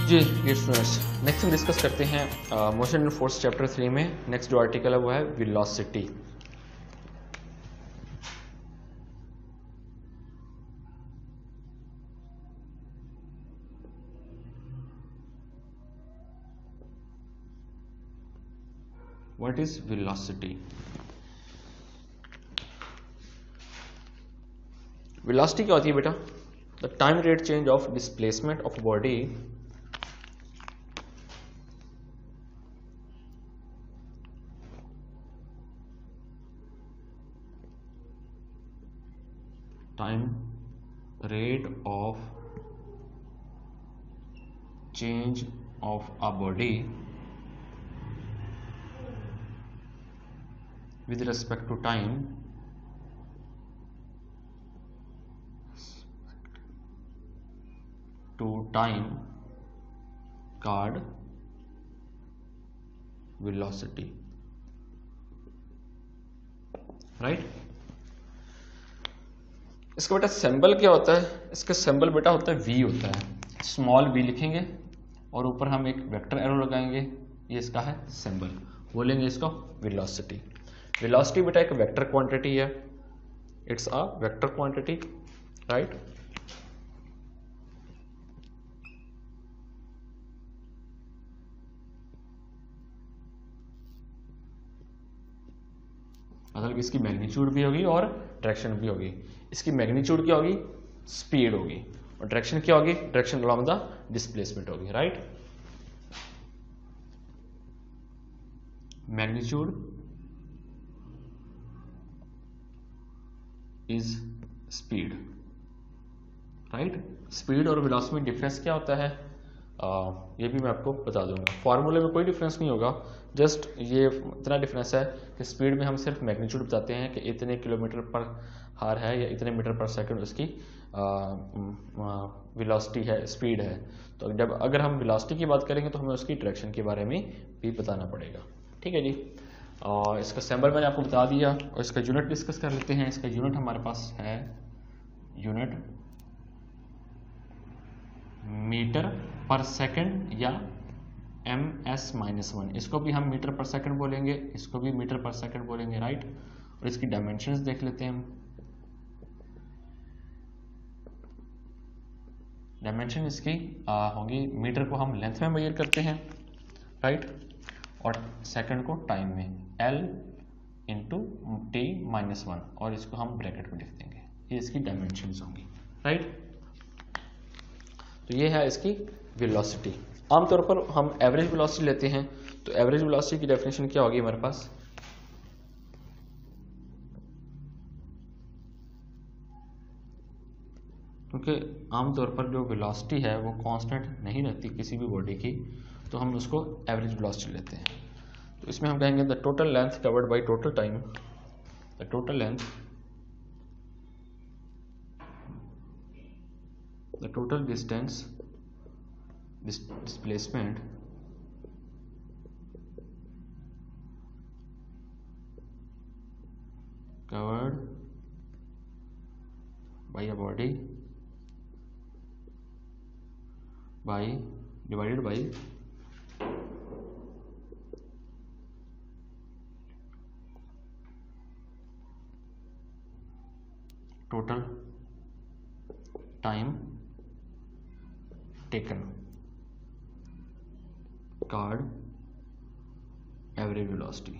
जी dear students, next हम discuss करते हैं मोशन एंड फोर्स चैप्टर 3 में। नेक्स्ट जो आर्टिकल है वो है velocity. What is velocity? Velocity क्या होती है बेटा? The time rate change of displacement of body time rate of change of a body with respect to time called velocity, right? इसका बेटा सिंबल क्या होता है? इसका सिंबल बेटा होता है v होता है। स्मॉल v लिखेंगे और ऊपर हम एक वेक्टर एरो लगाएंगे, ये इसका है सिंबल। बोलेंगे इसको वेलोसिटी। वेलोसिटी बेटा एक वेक्टर क्वांटिटी है, it's a vector quantity, right? मतलब इसकी मैग्नीट्यूड भी होगी और डायरेक्शन भी होगी। इसकी मैग्नीट्यूड क्या होगी? स्पीड होगी। और डायरेक्शन क्या होगी? डायरेक्शन अलोंग द डिस्प्लेसमेंट होगी, right? Magnitude is speed, right? Speed और वेलोसिटी में डिफरेंस क्या होता है ये भी मैं आपको बता दूंगा। फॉर्मूले में कोई डिफरेंस नहीं होगा, जस्ट ये इतना डिफरेंस है कि स्पीड में हम सिर्फ मैग्नीट्यूड बताते हैं कि इतने किलोमीटर पर हार है या इतने मीटर पर सेकंड उसकी वेलोसिटी है, स्पीड है। तो जब अगर हम वेलोसिटी की बात करेंगे तो हमें उसकी डायरेक्शन के बारे में भी बताना पड़ेगा, ठीक है जी? और इसका सिंबल मैंने आपको बता दिया और इसका यूनिट डिस्कस कर लेते हैं। इसका यूनिट हमारे पास है यूनिट मीटर पर सेकंड या ms-1। इसको भी हम मीटर पर सेकंड बोलेंगे, इसको भी मीटर पर सेकंड बोलेंगे, राइट? और इसकी डायमेंशंस देख लेते हैं हम। डायमेंशन इसकी होंगी, मीटर को हम लेंथ में मेजर करते हैं, राइट? और सेकंड को टाइम में, l इंटू t-1, और इसको हम ब्रैकेट में लिख देंगे। ये इसकी डायमेंशंस होंगी, राइट? तो ये है इसकी वेलोसिटी। आमतौर पर हम एवरेज वेलोसिटी लेते हैं, तो एवरेज वेलोसिटी की डेफिनेशन क्या होगी हमारे पास? क्योंकि आमतौर पर जो वेलोसिटी है वो कांस्टेंट नहीं रहती किसी भी बॉडी की, तो हम उसको एवरेज वेलोसिटी लेते हैं। तो इसमें हम कहेंगे the total length covered by total time, the total length, the total distance displacement covered by a body by divided by total time taken called average velocity,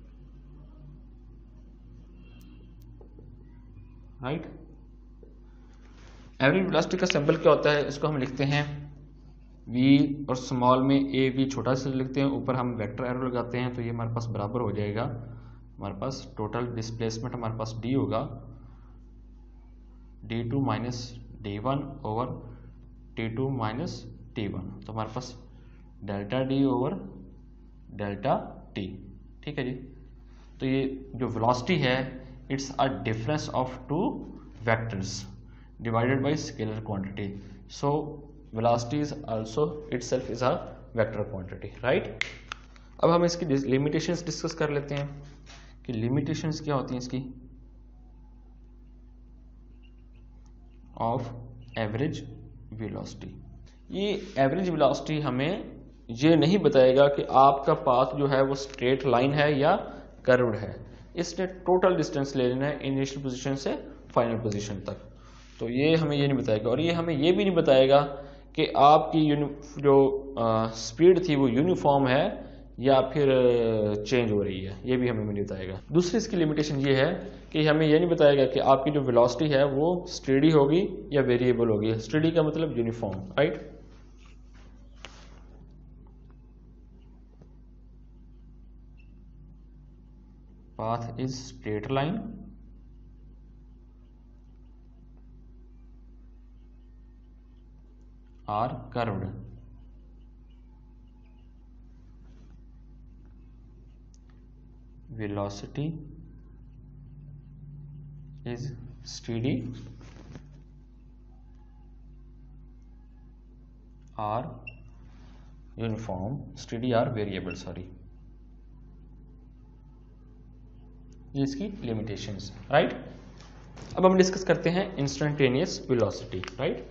right? Average velocity का symbol क्या होता है? इसको हम लिखते हैं v और small में a v छोटा से लिखते हैं, ऊपर हम वेक्टर एरो लगाते हैं, तो ये हमारे पास बराबर हो जाएगा। हमारे पास टोटल डिस्प्लेसमेंट हमारे पास d होगा, d2 minus d1 over t2 minus t1, तो हमारे पास delta d over delta t, ठीक है जी? तो ये जो वेलोसिटी है it's a difference of two vectors divided by scalar quantity, so velocity is also itself is a vector quantity, right? अब हम इसकी लिमिटेशंस डिस्कस कर लेते हैं कि लिमिटेशंस क्या होती हैं इसकी ऑफ एवरेज वेलोसिटी। ये एवरेज वेलोसिटी हमें ये नहीं बताएगा कि आपका पाथ जो है वो स्ट्रेट लाइन है या कर्व्ड है। इसने टोटल डिस्टेंस ले लेना है इनिशियल पोजीशन से फाइनल पोजीशन तक। तो ये हमें ये नहीं बताएगा, और ये हमें ये भी नहीं बताएगा कि आपकी जो स्पीड थी वो यूनिफॉर्म है या फिर चेंज हो रही है, ये भी हमें नहीं बताएगा। दूसरी इसकी लिमिटेशन ये है कि हमें ये नहीं बताएगा कि आपकी जो वेलोसिटी है वो स्टेडी होगी या वेरिएबल होगी। स्टेडी का मतलब uniform, right. Path is straight line or curved. Velocity is steady or uniform, steady or variable, sorry. ये इसकी लिमिटेशंस, राइट। अब हम डिस्कस करते हैं instantaneous velocity, right.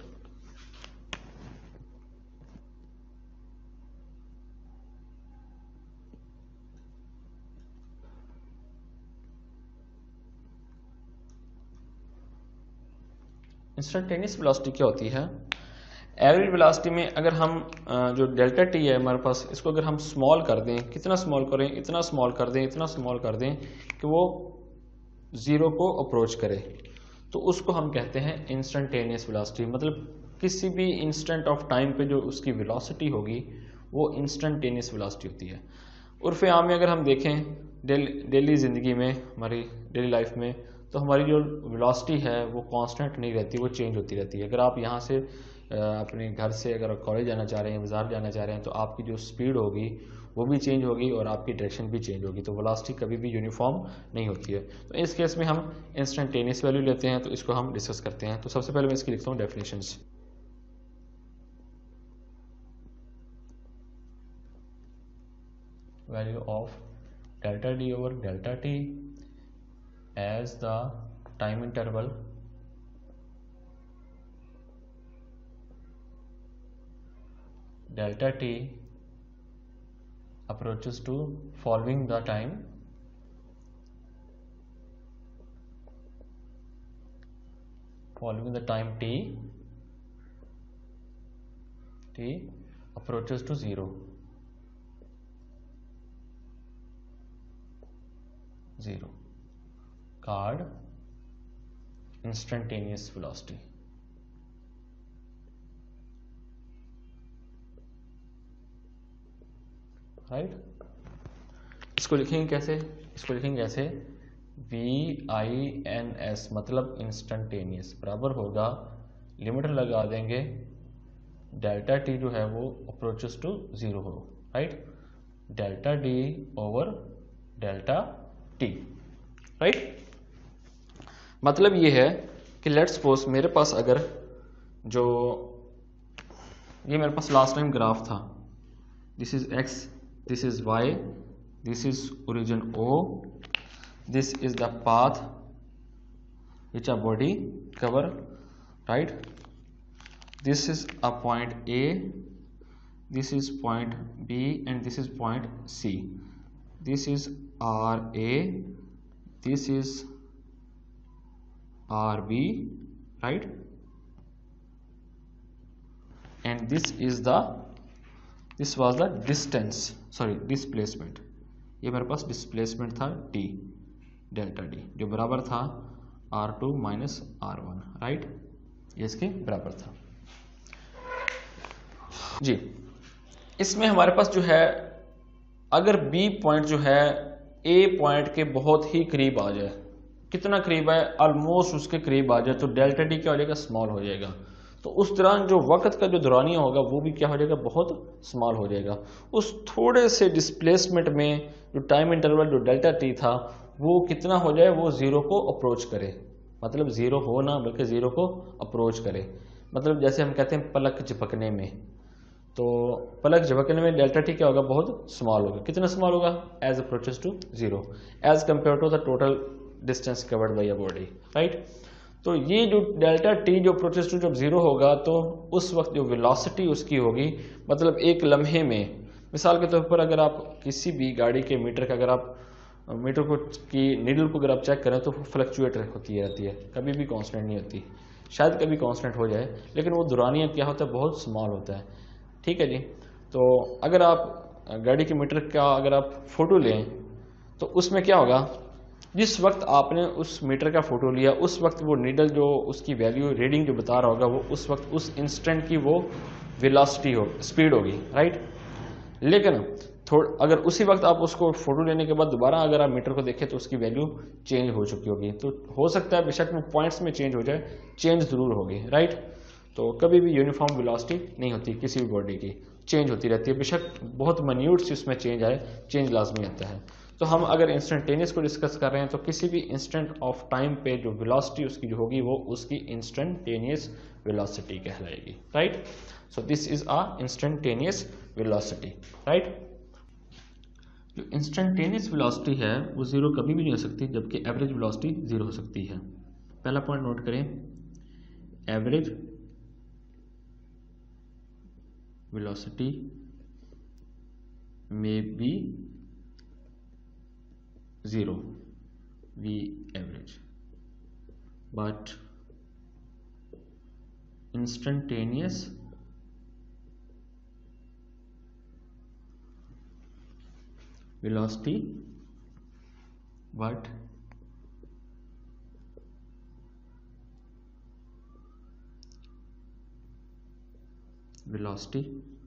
Instantaneous velocity क्या होती है? एवरेज वेलोसिटी में अगर हम जो डेल्टा टी है हमारे पास, इसको अगर हम स्मॉल कर दें, कितना स्मॉल करें, इतना स्मॉल कर दें, इतना स्मॉल कर दें कि वो जीरो को अप्रोच करे, तो उसको हम कहते हैं इंस्टेंटेनियस वेलोसिटी। मतलब किसी भी इंस्टेंट ऑफ टाइम पे जो उसकी वेलोसिटी होगी वो इंस्टेंटेनियस वेलोसिटी होती है। उर्फ आम में अगर हम देखें डेली ज़िंदगी में, हमारी डेली लाइफ में, तो हमारी जो वेलोसिटी है वो कांस्टेंट नहीं रहती, वो चेंज होती रहती है। अगर आप यहाँ से अपने घर से अगर कॉलेज जाना चाह रहे हैं, बाजार जाना चाह रहे हैं, तो आपकी जो स्पीड होगी वो भी चेंज होगी और आपकी डायरेक्शन भी चेंज होगी। तो वेलोसिटी कभी भी यूनिफॉर्म नहीं होती है। तो इस केस में हम इंस्टेंटेनियस वैल्यू लेते हैं, तो इसको हम डिस्कस करते हैं। तो सबसे पहले मैं इसकी लिखता हूँ definitions. Value of delta d over delta t as the time interval delta t approaches to following the time t approaches to 0 called instantaneous velocity, right. इसको लिखेंगे कैसे? इसको लिखेंगे ऐसे, VINS मतलब इंस्टेंटेनियस बराबर होगा, लिमिट लगा देंगे, डेल्टा टी जो है वो अप्रोचेस टू 0 हो, right. Delta d over delta t, right. मतलब ये है कि लेट्स सपोज मेरे पास अगर जो ये मेरे पास लास्ट टाइम ग्राफ था, this is x, this is y, this is origin O, this is the path which a body cover, right? This is a point A, this is point B, and this is point C. This is RA, this is RB, right? And this was the distance, sorry, displacement. ये मेरे पास displacement था t, delta d, जो बराबर था R2 minus R1, right. ये इसके बराबर था जी। इसमें हमारे पास जो है, अगर B पॉइंट जो है A पॉइंट के बहुत ही करीब आ जाए, कितना करीब है, ऑलमोस्ट उसके करीब आ जाए, तो डेल्टा टी क्या हो जाएगा, स्मॉल हो जाएगा। तो उस दौरान जो वक्त का जो दौरानिया होगा वो भी क्या हो जाएगा, बहुत स्मॉल हो जाएगा। उस थोड़े से डिस्प्लेसमेंट में जो टाइम इंटरवल जो डेल्टा टी था वो कितना हो जाए, वो 0 को अप्रोच करे। मतलब 0 हो ना, बल्कि 0 को अप्रोच करे। मतलब जैसे हम कहते हैं पलक झपकने में, तो पलक झपकने में डेल्टा टी क्या होगा, बहुत स्मॉल होगा। कितना स्मॉल होगा, as approaches to 0, as compare to the total distance covered by a body, right. तो ये जो डेल्टा टी जो प्रोसेस टू जब जीरो होगा तो उस वक्त जो वेलोसिटी उसकी होगी, मतलब एक लम्हे में, मिसाल के तौर पर अगर आप किसी भी गाड़ी के मीटर का अगर आप मीटर को की नीडल को अगर आप चेक करें तो फ्लक्चुएट होती रहती है, कभी भी कांस्टेंट नहीं होती। शायद कभी कांस्टेंट हो जाए लेकिन वो दौरानिया क्या होता है, बहुत स्मॉल होता है। ठीक है जी। तो अगर आप गाड़ी के मीटर का अगर आप फोटो लें तो उसमें क्या होगा, जिस वक्त आपने उस मीटर का फोटो लिया उस वक्त वो नीडल जो उसकी वैल्यू रीडिंग जो बता रहा होगा वो उस वक्त उस इंस्टेंट की वो वेलोसिटी हो, स्पीड होगी, राइट। लेकिन अगर उसी वक्त आप उसको फोटो लेने के बाद दोबारा अगर आप मीटर को देखें तो उसकी वैल्यू चेंज हो चुकी होगी। तो हो सकता है बेशक वो पॉइंट्स में चेंज हो जाए, चेंज जरूर होगी, राइट। तो कभी भी यूनिफॉर्म वेलोसिटी नहीं होती किसी भी बॉडी की, चेंज होती रहती है, बेशक बहुत माइन्यूट सी उसमें चेंज आए, चेंज लाजमी आता है। तो हम अगर इंस्टेंटेनियस को डिस्कस कर रहे हैं तो किसी भी इंस्टेंट ऑफ टाइम पे जो वेलोसिटी उसकी जो होगी वो उसकी इंस्टेंटेनियस वेलोसिटी कहलाएगी, right. So this is a instantaneous velocity, right. जो इंस्टेंटेनियस वेलोसिटी है वो जीरो कभी भी नहीं हो सकती, जबकि एवरेज वेलोसिटी जीरो हो सकती है। पहला पॉइंट नोट करें, एवरेज वेलोसिटी में be zero v average, but instantaneous velocity but velocity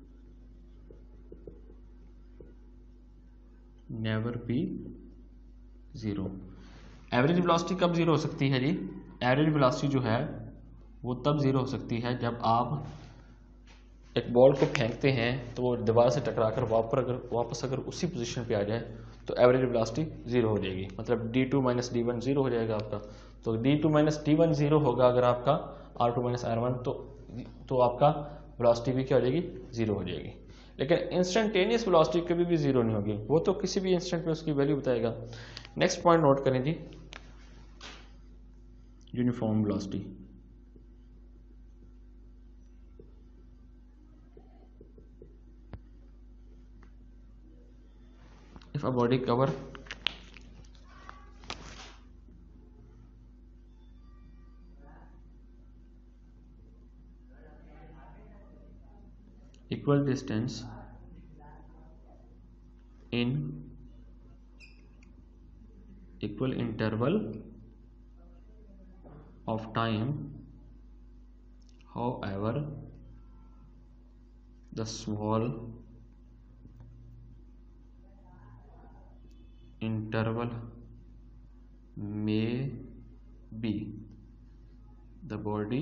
never be zero. Average velocity कब जीरो हो सकती है जी? एवरेज वेलोसिटी जो है वो तब जीरो हो सकती है जब आप एक बॉल को फेंकते हैं तो वो दीवार से टकराकर वापस अगर उसी पोजीशन पे आ जाए तो एवरेज वेलोसिटी जीरो हो जाएगी, मतलब d2 माइनस d1 जीरो हो जाएगा आपका। तो d2 माइनस d1 जीरो होगा अगर आपका r2 माइनस r1, तो आपका वेलोसिटी भी क्या हो जाएगी, जीरो हो जाएगी। लेकिन इंस्टेंटेनियस वेलोसिटी कभी भी जीरो नहीं होगी, वो तो किसी भी इंस्टेंट में उसकी वैल्यू बताएगा। नेक्स्ट पॉइंट नोट करें जी, uniform velocity. If a body cover equal distance in equal interval of time, however the small interval may be, the body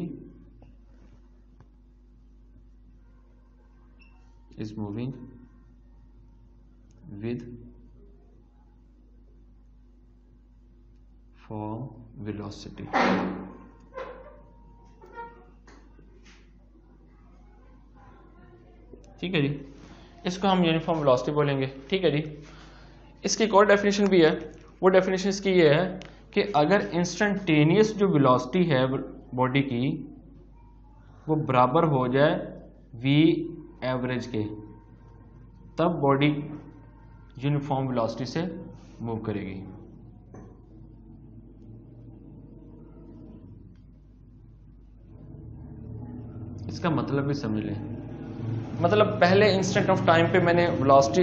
is moving with form velocity। ठीक है जी, इसको हम uniform velocity बोलेंगे। ठीक है जी। इसकी एक और डेफिनेशन भी है, वो डेफिनेशन इसकी ये है कि अगर इंस्टेंटेनियस जो वेलोसिटी है बॉडी की वो बराबर हो जाए v एवरेज के, तब बॉडी यूनिफॉर्म वेलोसिटी से मूव करेगी। इसका मतलब भी समझ लें, मतलब पहले इंस्टेंट ऑफ टाइम पे मैंने वेलोसिटी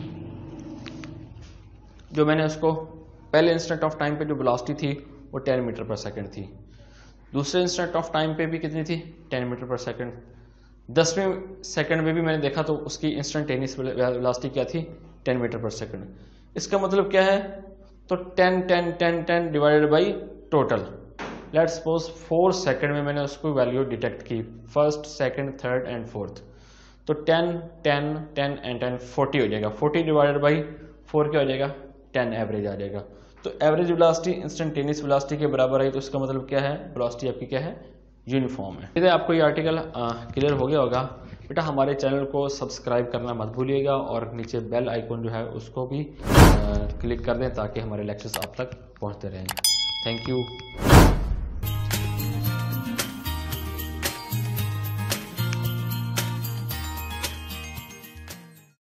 जो मैंने उसको पहले इंस्टेंट ऑफ टाइम पे जो वेलोसिटी थी वो 10 मीटर पर सेकंड थी। दूसरे इंस्टेंट ऑफ टाइम पे भी कितनी थी, 10 मीटर पर सेकंड। 10वें सेकंड में भी मैंने देखा तो उसकी इंस्टेंटेनियस वेलोसिटी क्या थी, 10 मीटर पर सेकंड। इसका मतलब क्या है, तो 10 10 10 10 divided by total. Let's suppose 4 second में मैंने उसको वैल्यू डिटेक्ट की, first second third and fourth, तो 10 10 10 एंड 10 40 हो जाएगा। 40 डिवाइडेड बाई 4 क्या हो जाएगा, 10 एवरेज आ जाएगा। तो एवरेज वेलोसिटी इंस्टेंटेनियस वेलोसिटी के बराबर है, तो इसका मतलब क्या है, वेलोसिटी आपकी क्या है, यूनिफॉर्म है। इधर आपको ये आर्टिकल क्लियर हो गया होगा। बेटा हमारे चैनल को सब्सक्राइब करना मत भूलिएगा और नीचे बेल आइकॉन जो है उसको भी क्लिक कर दें ताकि हमारे लेक्चर्स आप तक पहुंचते रहें। Thank you.